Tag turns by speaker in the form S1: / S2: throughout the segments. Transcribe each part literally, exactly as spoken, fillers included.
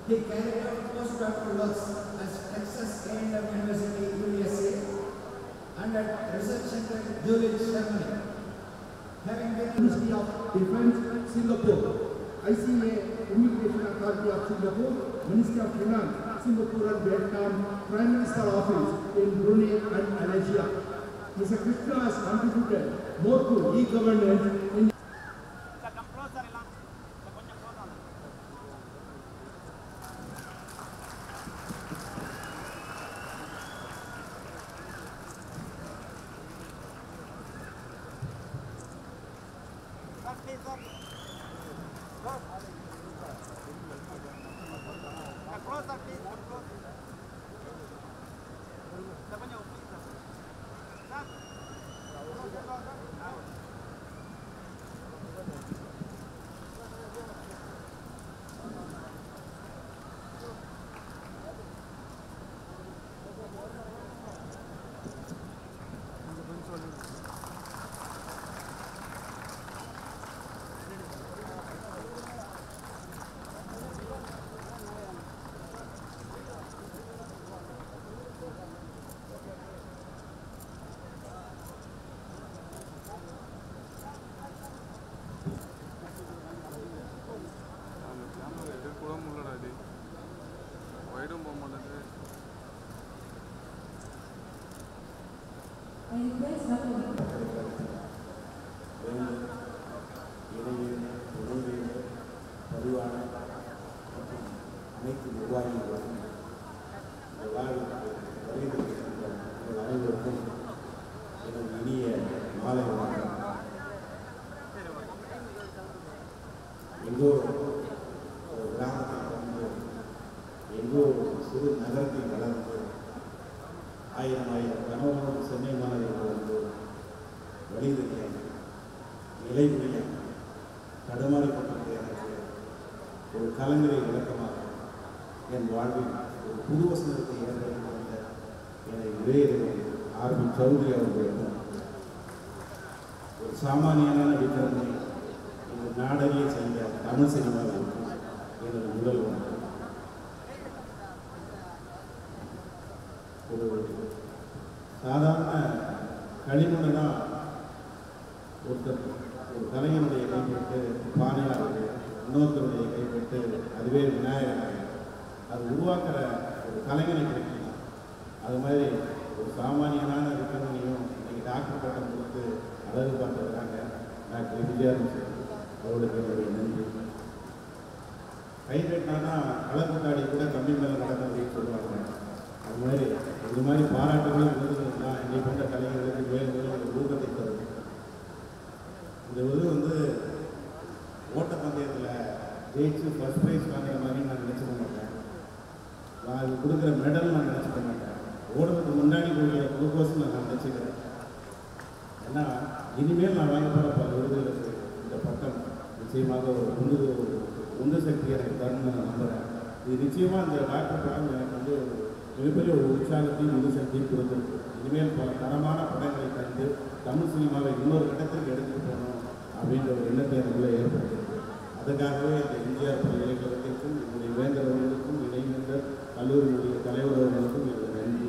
S1: He carried out postdoctoral works at Texas A and M University, U S A, and at Research Center, Zurich, Germany. Having been Ministry of Defense, Singapore, I C A, Immigration Authority of Singapore, Ministry of Finance, Singapore and Vietnam, Prime Minister Office in Brunei and Malaysia. Mister Krishna has contributed more to e-governance in சாமானியனான விக்ரமனை இந்த நாடறிய செய்த தமிழ் சினிமாவில் எனது முதல் ஒன்று. ஒரு சாதாரண களிமண்ணை தான் ஒருத்தர் ஒரு கலைஞனுடைய கைப்பட்டு பானையாளர் இன்னொருத்தருடைய கைப்பட்டு அதுவே விநாயகர் அது உருவாக்குற ஒரு கலைஞனை கிடைக்கலாம். அது மாதிரி ஒரு சாமானியனான விக்ரமனையும் இன்னைக்கு டாக்டர் பட்டம் கொடுத்து அழகு பார்த்துருக்காங்க. டாக்டர் விஜயாரன் அவருக்கு என்னுடைய நன்றி. கை கட்டினா அழகு காடி கூட கம்மி மேலே நடக்கும் அப்படின்னு சொல்லுவாங்க. அது மாதிரி இது மாதிரி பாராட்டுகளும் விருதுகள் தான் என்னை கொண்ட கலைஞர்களுக்கு மேலும் மேலும் ஒரு ஊக்கத்தை தரும். இந்த விருது வந்து ஓட்டப்பந்தயத்தில் ஜெயிச்சு ஃபர்ஸ்ட் ப்ரைஸ் வாங்குற மாதிரி நான் நினச்சிக்க மாட்டேன். நான் அது கொடுக்குற மெடல் நான் நினச்சிக்க மாட்டேன். ஓடுறதுக்கு முன்னாடி கொடுக்குற குளுக்கோஸ் நான் நினச்சிக்கிறேன். ஏன்னா இனிமேல் நான் வாங்க போகிற பல விருதுகளுக்கு இந்த பட்டம் நிச்சயமாக ஒரு உந்து உந்து சக்தி எனக்கு தரணும்னு நான் நம்புகிறேன். இது நிச்சயமாக இந்த டாக்டர் படம் எனக்கு வந்து ஒரு மிகப்பெரிய ஒரு உற்சாகத்தையும் உந்து சக்தியும் கொடுத்துருக்கு. இனிமேல் பல தரமான படங்களை கண்டு தமிழ் சினிமாவை இன்னொரு கட்டத்திற்கு எடுத்துகிட்டு போகணும் அப்படின்ற ஒரு எண்ணத்தை எனக்குள்ளே ஏற்படுத்திருக்கு. அதுக்காகவே இந்த எம்ஜிஆர் பல்கலைக்கழகத்திற்கும் என்னுடைய வேந்தர் அவர்களுக்கும் இணைவேந்தர் கல்லூரியினுடைய தலைவர் அவர்களுக்கும் எனது நன்றி.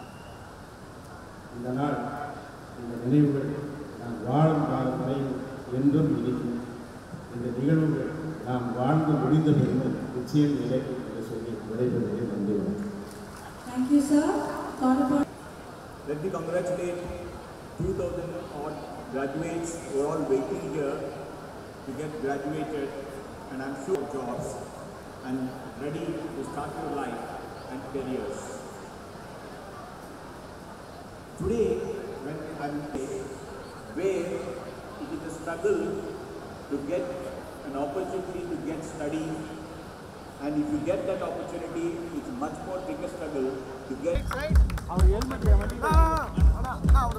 S1: இந்த நாள் இந்த நினைவுகள் நான் வாழும் காலம் வரை என்றும் இனிக்கும். இந்த நிகழ்வுகள் நாம் வாழ்ந்து முடிந்த பிறகு நிச்சயம் நிலைக்கும் என்று சொல்லி விடைபெறுவதை நம்புகிறேன்.
S2: Thank you, sir.
S3: Let me congratulate two thousand odd graduates who are all waiting here to get graduated, and I'm sure jobs and ready to start your life and careers. Today, when I'm where it is a struggle to get an opportunity to get study, and if you get that opportunity, it's much more bigger struggle to get. Our helmet, ah, ah,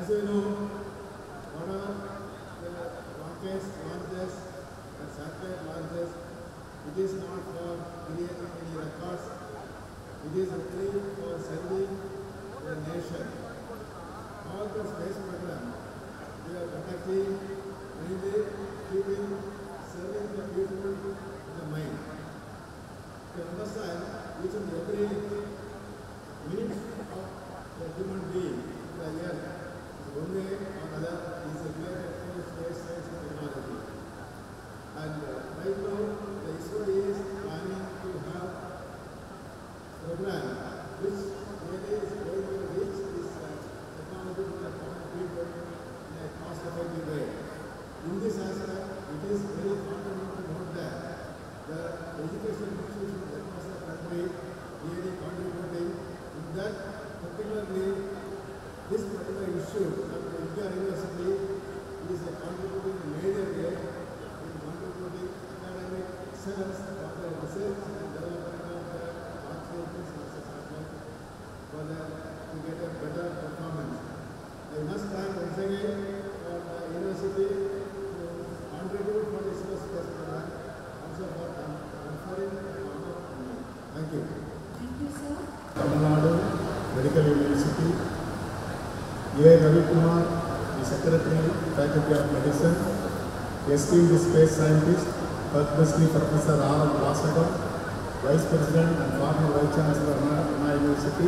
S4: As you know, one of the rockets launches and satellite launches, it is not for creating any records. It is really for serving the nation. All the space program, we are protecting, mainly keeping, serving the people in the mind. To understand each and every minute of the human being in the earth, one way or another is related to space science and technology. And uh, right now, the ISRO is planning to have program which really is going to reach this uh, technology to the common people in a cost-effective way. In this aspect, it is very important to note that the education institutions across the country really contributing in that particularly this particular issue at the India University is a contributing major way in contributing academic excellence for the research and development of the architects and satellites for the to get a better performance. I must thank once again for the university to contribute for this space program, also for conferring the honor on me. Thank you.
S2: Thank you, sir.
S4: Tamil Nadu Medical University, A. Vikraman, the Secretary, Faculty of Medicine, esteemed space scientist, Padma Professor R. M. Vasagam, Vice President and former Vice Chancellor of Anna University,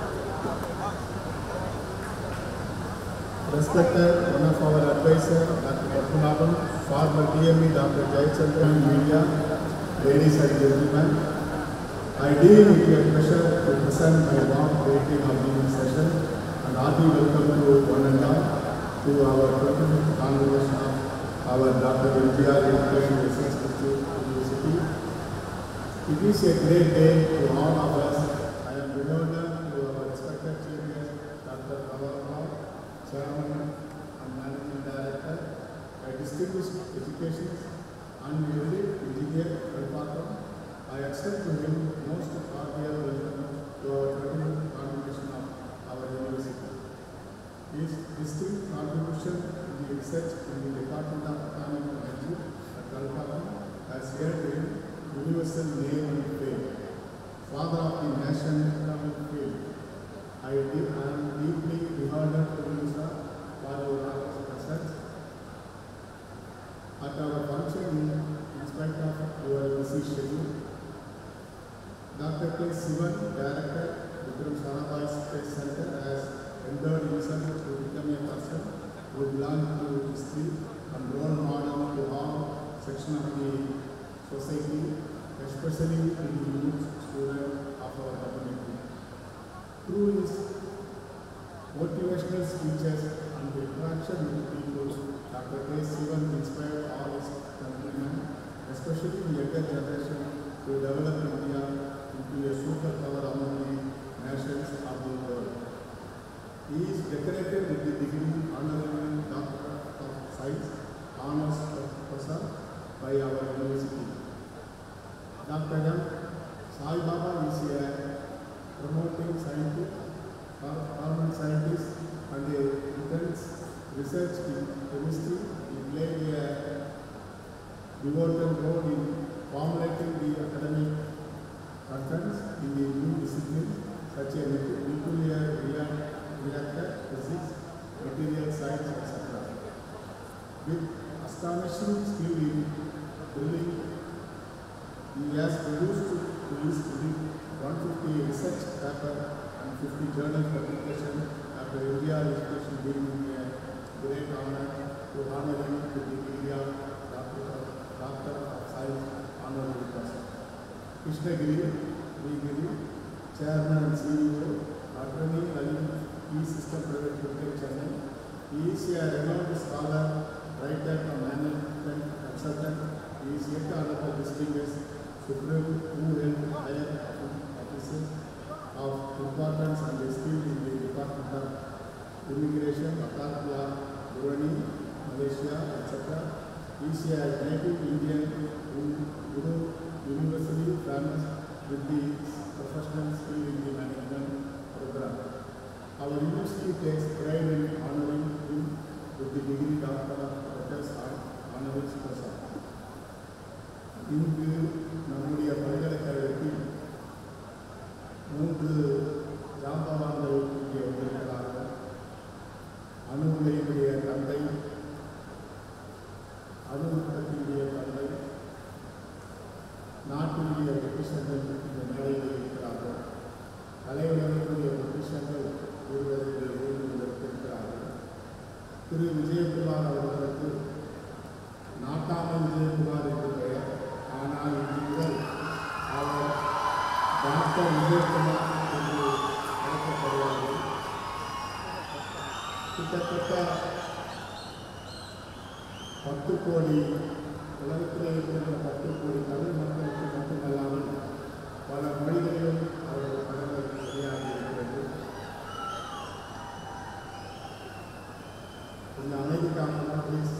S4: respected one of our advisors, Doctor Vikraman, former D M E, Doctor Jayachandran, media, ladies and gentlemen, I deem it a pleasure to present my warm greeting of the session and hearty welcome to one and all to our twenty-fifth convocation of our Doctor M G R Education Research Institute University. It is a great day to all of us. I am beholden to our respected Chief Guest, Doctor Vikraman, Chairman and Managing Director, a distinguished education and music engineer Vikraman. I accept to him most cordial welcome to our twenty-fifth convocation of our university. His distinct contribution to the research in the Department of Atomic Energy at Calcutta has earned him universal name and fame. Father of the national economic field, I, I am deeply honored to you, sir, for your presence at our function in spite of your busy schedule. Doctor K. Sivan, Director, Vikraman Space Center, has endeavored himself to become a person who belongs to history and role model to all sections of the society, especially to the youth students of our community. Through his motivational speeches and the interaction with people, Doctor K. Sivan inspired all his countrymen, especially the younger generation, to develop India into a superpower among the nations of the world. He is decorated with the degree Honorary Doctor of Science, Honors Professor by our university. Doctor M. Sai Baba is a promoting scientist, government scientist, and a intense research in chemistry. He played a pivotal role in formulating the academic contents in the new disciplines such as nuclear reactor physics, material science, et cetera. With astonishing skill in building, he has produced released one hundred fifty research papers and fifty journal publications after India education being a great honor to honor him with the degree of Doctor of, Doctor of Science Honorary Professor. Krishnagiri, Giri, Chairman and C E O, Attorney Lalit E-System Private Limited, Chennai. He is a renowned scholar, writer and management consultant. He is yet another distinguished Supreme who held higher offices of importance and skill in the Department of Immigration, Attack Law, Brunei, Malaysia, et cetera. He is a native Indian who universally famous with the professional skill in the management program. Our university takes pride in honoring திரு விஜயகுமார் அவர்களுக்கு நாட்டாமல் விஜயகுமார் என்று பெயர். ஆனால் இன்று முதல் அவர் doctor Vijayakumar என்று அழைக்கப்படுவார்கள். கிட்டத்தட்ட பத்து கோடி உலகத்திலே இருக்கின்ற பத்து கோடி தமிழ் மக்களுக்கு மட்டுமல்லாமல் பல மொழிகளிலும் அவர்கள் படங்கள் வெளியாகி இருக்கிறது. இந்த அமைதிக்கான ப்ளீஸ்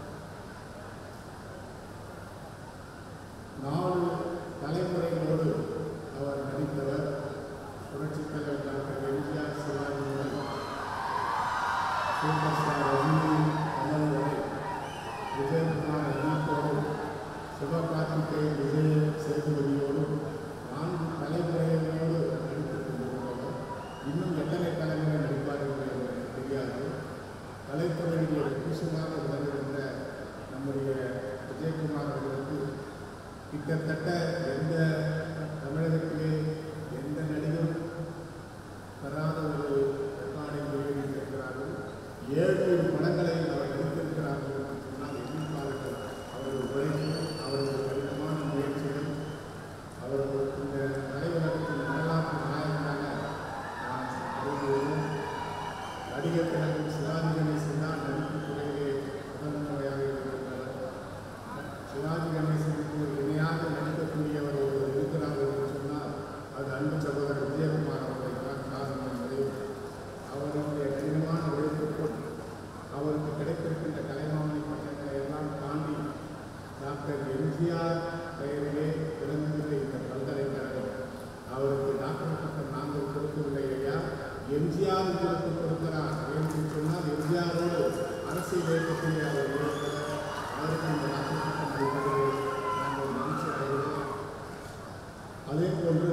S4: நாலு தலைமுறைகளோடு அவர் நடித்தவர். புரட்சித் தலைவர் டாக்டர் எம்ஜிஆர், சிவாஜி முதல் சூப்பர் ஸ்டார் ரஜினி, கமல் வரை விஜயகுமார் அஜித்தோடு சிவகார்த்திகேயன், விஜய சேதுபதியோடு நான்கு தலைமுறைகளோடு நடித்துக் கொண்டிருந்தவர். இன்னும் எத்தனை தலைமுறை நடிப்பார்கள் என்று எனக்கு தெரியாது. கலைத்துறையினுடைய புதுசுமாக விளங்குகின்ற நம்முடைய விஜயகுமார் அவர்களுக்கு கிட்டத்தட்ட எந்த தமிழகத்திலே எந்த நடிகரும் பெறாத ஒரு ரெக்கார்டை வெளியிட்டிருக்கிறார்கள். ஏழு படங்களை அவர் நடித்திருக்கிறார்கள் என்று சொன்னால் எண்ணிப்பாளர்கள். அவர்கள் உழைப்பு, அவர்கள் கடினமான முயற்சிகள், அவர்கள் இந்த கலையுலகத்தின் வரலாற்று நாயகனாக நாம் அறிந்துள்ளோம். நடிகர் திலகம் சிவாஜி கணேசன் தான் நடிப்பு துறையிலே முதல் முறையாக இருக்கின்றனர். சிவாஜி கணேசனுக்கு இணையாக நடிக்கக்கூடியவர் ஒருவர் இருக்கிறார் என்று சொன்னால் அது அன்பு சகோதரர் விஜயகுமார் அவர்களை தான் காரணம் என்பதை அவருடைய கடினமான உழைப்புக்கும் அவருக்கு கிடைத்திருக்கின்ற கலைமாமணி பட்டங்களை எல்லாம் தாண்டி டாக்டர் எம்ஜிஆர் பெயரிலே விளங்குகிற இந்த பல்கலைக்கழகம் அவருக்கு டாக்டர் பட்டம் நாங்கள் கொடுக்கவில்லை ஐயா, எம்ஜிஆர் உங்களுக்கு கொடுக்கிறார் என்று சொன்னால் எம்ஜிஆரோடு அரசியல் இயக்கத்திலே அவர் இருக்கிறார். அவருக்கு இந்த டாக்டர் பட்டம் அளிப்பதிலே நாங்கள் மகிழ்ச்சி அடைகிறோம். அதே போன்று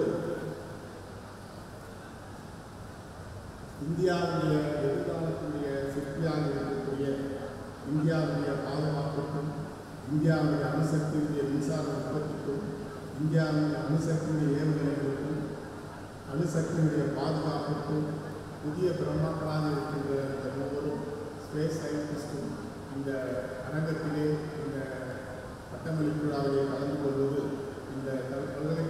S4: இந்தியாவுடைய எதிர்காலத்துடைய சிற்பியாக இருக்கக்கூடிய இந்தியாவுடைய பாதுகாப்புக்கும், இந்தியாவுடைய அணுசக்தியுடைய மின்சார உற்பத்திக்கும், இந்தியாவுடைய அணுசக்தியுடைய ஏவுகணைகளுக்கும், அணுசக்தியுடைய பாதுகாப்புக்கும் புதிய பிரம்மாக்களாக இருக்கின்ற இந்த மூவரும் ஸ்பேஸ் சயின்டிஸ்டும் இந்த அரங்கத்திலே இந்த பட்டமளிப்பு விழாவிலே கலந்து கொள்வது இந்த பல்கலை